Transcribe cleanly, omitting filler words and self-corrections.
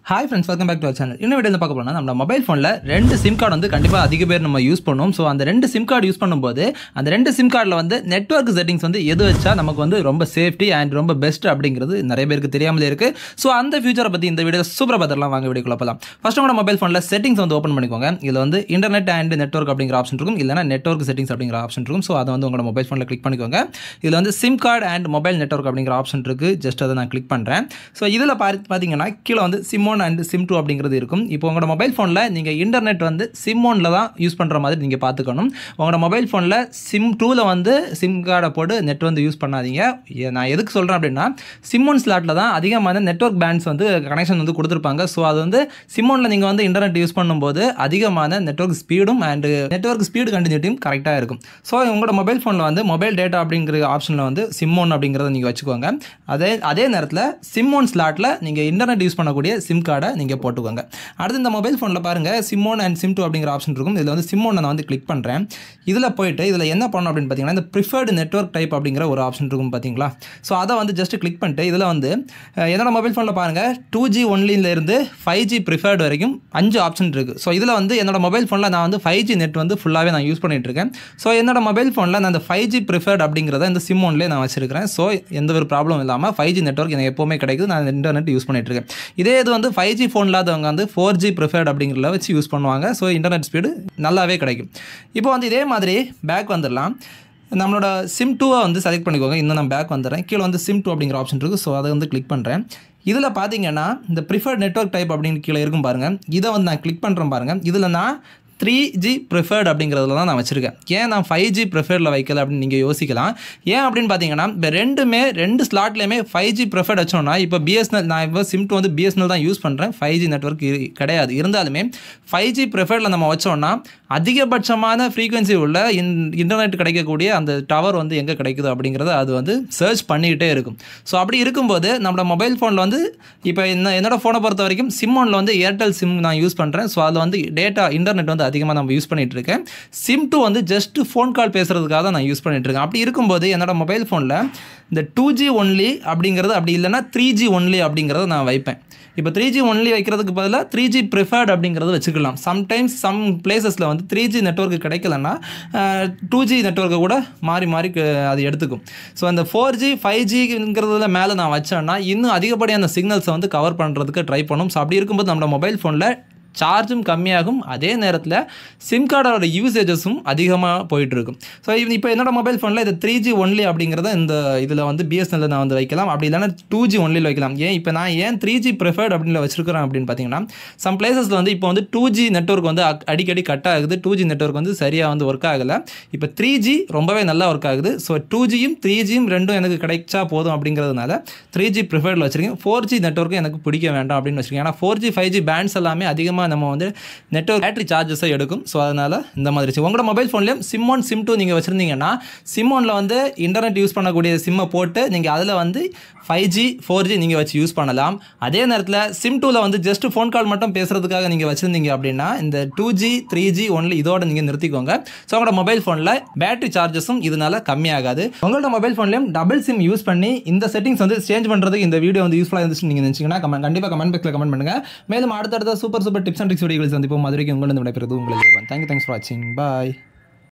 Hi friends, welcome back to our channel. இந்த வீடியோல பார்க்க போறோம்னா நம்ம மொபைல் ஃபோன்ல ரெண்டு சிம் கார்டு வந்து கண்டிப்பா அதிக பேர் நம்ம யூஸ் பண்ணுவோம். சோ அந்த ரெண்டு சிம் கார்டு யூஸ் பண்ணும்போது அந்த ரெண்டு சிம் கார்டுல வந்து நெட்வொர்க் செட்டிங்ஸ் வந்து எது வச்சா நமக்கு வந்து ரொம்ப சேஃப்டி அண்ட் ரொம்ப பெஸ்ட் அப்படிங்கிறது நிறைய பேருக்கு தெரியாமலே இருக்கு. சோ அந்த ஃபியூச்சரை பத்தி இந்த வீடியோல சூப்பரா பார்த்துடலாம். வாங்க வீடியோக்குள்ள போலாம். ஃபர்ஸ்ட் உங்க மொபைல் ஃபோன்ல செட்டிங்ஸ் வந்து ஓபன் பண்ணிக்கோங்க. இதுல வந்து இன்டர்நெட் அண்ட் நெட்வொர்க் அப்படிங்கிற ஆப்ஷன் இருக்கும். இல்லனா நெட்வொர்க் செட்டிங்ஸ் அப்படிங்கிற ஆப்ஷன் இருக்கும். சோ அதை வந்து உங்க மொபைல் ஃபோன்ல கிளிக் பண்ணிக்கோங்க. இதுல வந்து SIM card and mobile network அப்படிங்கிற ஆப்ஷன் இருக்கு. ஜஸ்ட் அதை நான் கிளிக் பண்றேன். சோ இதுல பாத்தீங்கன்னா கீழ வந்து சிம் 1 அண்ட் சிம் 2 அப்படிங்கிறது இருக்கும். இப்போ உங்களோட மொபைல் ஃபோன்ல நீங்க இன்டர்நெட் வந்து சிம் 1ல தான் யூஸ் பண்ற மாதிரி நீங்க பாத்துக்கணும். உங்களோட மொபைல் ஃபோன்ல சிம் 2ல வந்து சிம் கார்டை போட்டு நெட் வந்து யூஸ் பண்ணாதீங்க. நான் எதுக்கு சொல்றேன் அப்படின்னா சிம் 1 ஸ்லாட்ல தான் அதிகமான நெட்வொர்க் பேண்ட்ஸ் வந்து கனெக்ஷன் வந்து கொடுத்துருப்பாங்க. ஸோ அது வந்து சிம் 1ல நீங்க வந்து இன்டர்நெட் யூஸ் பண்ணும்போது அதிகமான நெட்வொர்க் ஸ்பீடும் அண்ட் நெட்வொர்க் ஸ்பீடு கண்டினியூட்டியும் கரெக்டாக இருக்கும். ஸோ உங்களோட மொபைல் ஃபோனில் வந்து மொபைல் டேட்டா அப்படிங்கிற ஆப்ஷனில் வந்து சிம் 1 அப்படிங்கிறத நீங்கள் வச்சுக்கோங்க. அதே நேரத்தில் சிம் 1 ஸ்லாட்டில் நீங்கள் இன்டர்நெட் யூஸ் பண்ணக்கூடிய சிம் கார்டை நீங்கள் போட்டுக்கோங்க. அடுத்து இந்த மொபைல் ஃபோனில் பாருங்கள் சிம் 1 அண்ட் சிம் 2 அப்படிங்கிற ஆப்ஷன் இருக்கும். இதில் வந்து சிம் 1 நான் வந்து கிளிக் பண்ணுறேன். இதில் போயிட்டு இதில் என்ன பண்ணணும் அப்படின்னு பார்த்தீங்கன்னா இந்த ப்ரிஃபர்டு நெட்வொர்க் டைப் அப்படிங்கிற ஒரு ஆப்ஷன் இருக்கும் பார்த்தீங்களா. ஸோ அதை வந்து ஜஸ்ட் கிளிக் பண்ணிட்டு இதில் வந்து என்னோட மொபைல் ஃபோனில் பாருங்கள் 2G ஒன்லியிலேருந்து 5G ப்ரிஃபர்டு வரைக்கும் 5 ஆப்ஷன் இருக்குது. ஸோ இதில் வந்து என்னோட மொபைல் ஃபோனில் நான் வந்து 5G நெட் வந்து ஃபுல்லாகவே நான் யூஸ் பண்ணிட்டு இருக்கேன். ஸோ என்னோட மொபைல் ஃபோனில் நான் அந்த 5G ப்ரிஃபர்டு அப்படிங்கிறத இந்த சிம் 1லேயே நான் வச்சிருக்கிறேன். ஸோ எந்த ஒரு ப்ராப்ளம் இல்லாமல் 5G நெட்வொர்க் எனக்கு எப்போவுமே கிடைக்குது. நான் இன்டர்நெட் யூஸ் பண்ணிட்டு இருக்கேன். இதே இது வந்து 5G ஃபோன் இல்லாதவங்க வந்து 4G ப்ரிஃபர்டு அப்படிங்கிறத வச்சு யூஸ் பண்ணுவாங்க. ஸோ இன்டர்நெட் ஸ்பீடு நல்லாவே கிடைக்கும். இப்போ வந்து இதே மாதிரி பேக் வந்துடலாம். நம்மளோட சிம் 2வை வந்து செலக்ட் பண்ணிக்கோங்க. இன்னும் நான் பேக் வந்துடுறேன். கீழே வந்து சிம் 2 அப்படிங்கிற ஆப்ஷன் இருக்குது. ஸோ அதை வந்து கிளிக் பண்ணுறேன். இதில் பார்த்தீங்கன்னா இந்த ப்ரிஃபர்ட் நெட்வொர்க் டைப் அப்படின்னு கீழே இருக்கும் பாருங்கள். இதை வந்து நான் கிளிக் பண்ணுறேன் பாருங்கள். இதில் நான் 3G ப்ரிஃபர்ட் அப்படிங்கிறதுல தான் நான் வச்சுருக்கேன். ஏன் நான் 5G ப்ரிஃபர்டில் வைக்கல அப்படின்னு நீங்கள் யோசிக்கலாம். ஏன் அப்படின்னு பார்த்தீங்கன்னா இப்போ ரெண்டு ஸ்லாட்லேயுமே 5G ப்ரிஃபர்ட் வச்சோன்னா இப்போ பிஎஸ்என்எல் நான் இப்போ சிம் 2 வந்து பிஎஸ்என்எல் தான் யூஸ் பண்ணுறேன். 5G நெட்வொர்க் கிடையாது. இருந்தாலுமே 5G ப்ரிஃபர்டில் நம்ம வச்சோன்னா அதிகபட்சமான ஃப்ரீக்வன்சி உள்ள இன்டர்நெட் கிடைக்கக்கூடிய அந்த டவர் வந்து எங்கே கிடைக்குது அப்படிங்கிறத அது வந்து சர்ச் பண்ணிக்கிட்டே இருக்கும். ஸோ அப்படி இருக்கும்போது நம்மளோட மொபைல் ஃபோனில் வந்து இப்போ என்னோட ஃபோனை பொறுத்த வரைக்கும் சிம் 1ல வந்து ஏர்டெல் சிம் நான் யூஸ் பண்ணுறேன். ஸோ அதில் வந்து டேட்டா இன்டர்நெட் வந்து அதிகமாக நம்ம யூஸ் பண்ணிட்டு இருக்கேன். சிம் 2 வந்து ஜஸ்ட் ஃபோன் கால் பேசுறதுக்காக தான் நான் யூஸ் பண்ணிட்டு இருக்கேன். அப்படி இருக்கும்போது என்னோட மொபைல் ஃபோனில் இந்த 2G ஒன்லி அப்படிங்கிறது அப்படி இல்லைன்னா 3G ஒன்லி அப்படிங்கிறத நான் வைப்பேன். இப்போ 3G ஒன்லி வைக்கிறதுக்கு பதிலாக 3G ப்ரிஃபர்ட் அப்படிங்கிறது வச்சுக்கலாம். சம்டைம்ஸ் சம் பிளேசஸில் வந்து 3G நெட்வொர்க் கிடைக்கலன்னா 2G நெட்வொர்க்கை கூட மாறி அது எடுத்துக்கும். ஸோ அந்த 4G 5Gங்கிறதுல மேலே நான் வச்சேன்னா இன்னும் அதிகப்படியான சிக்னல்ஸை வந்து கவர் பண்ணுறதுக்கு ட்ரை பண்ணும். ஸோ அப்படி இருக்கும்போது நம்மளோட மொபைல் ஃபோனில் சார்ஜும் கம்மியாகும். அதே நேரத்தில் சிம் கார்டோட யூசேஜஸும் அதிகமாக போயிட்டுருக்கும். ஸோ இப்போ என்னோட மொபைல் ஃபோனில் இது 3G ஒன்லி அப்படிங்கிறத இந்த இதில் வந்து பிஎஸ்என்எல் நான் வந்து வைக்கலாம். அப்படி இல்லைனா 2G ஒன்லியில் வைக்கலாம். இப்போ நான் ஏன் 3G ப்ரிஃபர்ட் அப்படின்னு வச்சிருக்கிறேன் அப்படின்னு பார்த்தீங்கன்னா சம் பிளேசஸில் வந்து இப்போ வந்து 2G நெட்வொர்க் வந்து அடிக்கடி கட் ஆகுது. 2G நெட்வொர்க் வந்து சரியாக வந்து ஒர்க் ஆகலை. இப்போ 3G ரொம்பவே நல்லா ஒர்க் ஆகுது. ஸோ 2Gயும் 3Gயும் ரெண்டும் எனக்கு கிடைச்சா போதும் அப்படிங்கிறதுனால 3G ப்ரிஃபர்டில் வச்சுருக்கேன். 4G நெட்வொர்க்கும் எனக்கு பிடிக்க வேண்டாம் அப்படின்னு வச்சுருக்கேன். ஏன்னா 4G 5G பேண்ட்ஸ் எல்லாமே அதிகமாக நம்ம வந்து நெட்வொர்க் பேட்டரி சார்ஜஸை எடுக்கும். ஸோ அதனால் இந்த மாதிரி உங்களோட மொபைல் ஃபோன்லேயும் சிம் 1 சிம் 2 நீங்கள் வச்சுருந்தீங்கன்னா சிம் 1ல வந்து இன்டர்நெட் யூஸ் பண்ணக்கூடிய சிம்மை போட்டு நீங்கள் அதில் வந்து 5G 4G நீங்கள் வச்சு யூஸ் பண்ணலாம். அதே நேரத்தில் சிம் 2ல வந்து ஜஸ்ட் ஃபோன் கால் மட்டும் பேசுகிறதுக்காக நீங்கள் வச்சுருந்தீங்க அப்படின்னா இந்த 2G 3G ஒன்லி இதோட நீங்கள் நிறுத்திக்கோங்க. ஸோ உங்களோட மொபைல் ஃபோனில் பேட்டரி சார்ஜஸும் இதனால் கம்மியாகாது. உங்களோட மொபைல் ஃபோன்லேயும் டபுள் சிம் யூஸ் பண்ணி இந்த செட்டிங்ஸ் வந்து சேஞ்ச் பண்ணுறதுக்கு இந்த வீடியோ வந்து யூஸ்ஃபுல்லாக இருந்துச்சு நீங்கள் நினச்சிங்கன்னா கண்டிப்பாக கமெண்ட் பாக்ஸில் கமெண்ட் பண்ணுங்கள். மேலும் அடுத்தடுத்த super tips and tricks videos வந்து இப்போ மாதிரி உங்களுக்கு விடைபெறுவது உங்களுக்கு. தேங்க்யூ ஃபார் வாட்சிங். பாய்.